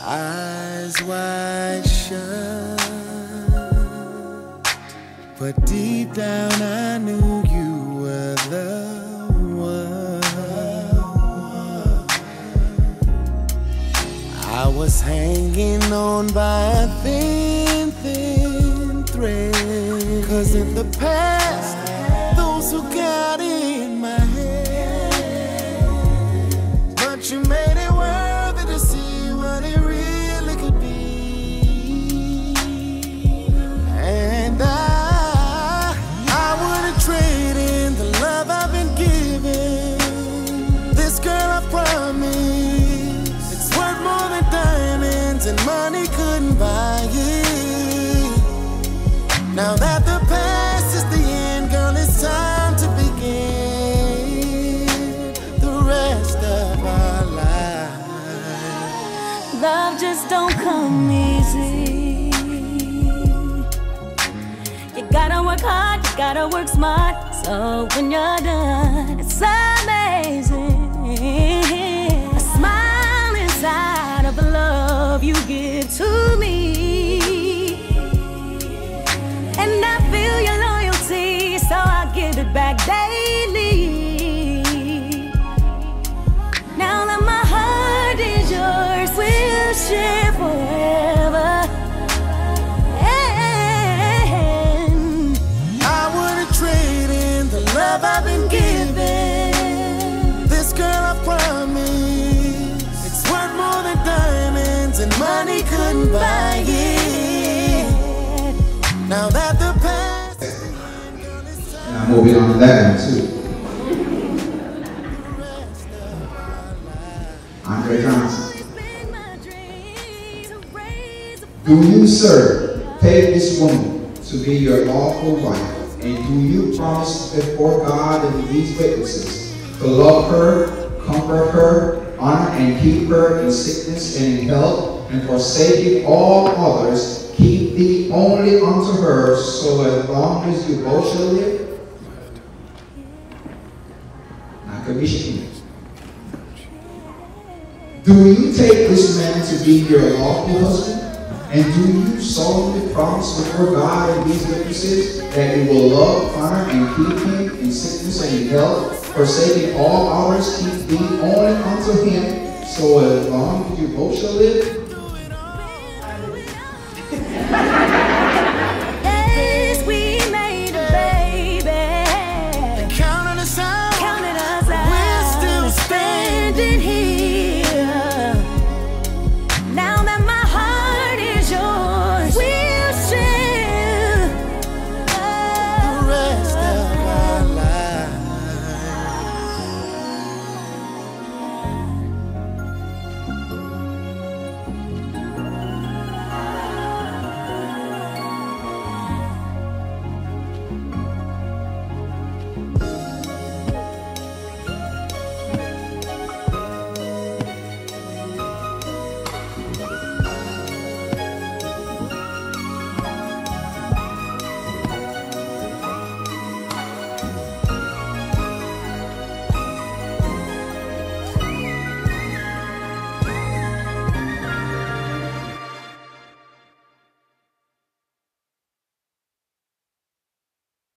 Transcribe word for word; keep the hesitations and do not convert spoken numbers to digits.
Eyes wide shut, but deep down I knew you were the one. I was hanging on by a thin, thin thread, 'cause in the past, those who got in my head, but you made it worth it to see what it really could be. And I, I wouldn't trade in the love I've been given. This girl, I promise, it's worth more than diamonds and money couldn't buy it. Now that the past is the end, girl, it's time to begin the rest of our lives. Love just don't come easy. You gotta work hard, you gotta work smart. So when you're done, it's amazing. A smile inside of the love you give to me. And I feel your loyalty, so I give it back daily. Now that my heart is yours, we'll share forever. And I wouldn't trade in the love I've been given. This girl, I promise, it's worth more than diamonds and money couldn't buy it. Now that the past is the end, girl, it's time. And I'm moving on to that one too. Andre Johnson. Do you, sir, take this woman to be your lawful wife, and do you promise before God and these witnesses to love her, comfort her, honor and keep her in sickness and in health, and forsaking all others, keep thee only unto her, so as long as you both shall live? Nakabishiki. Do you take this man to be your lawful husband? And do you solemnly promise before God and these witnesses that you will love, honor, and keep him in sickness and in health, forsaking all others, keep thee only unto him, so as long as you both shall live?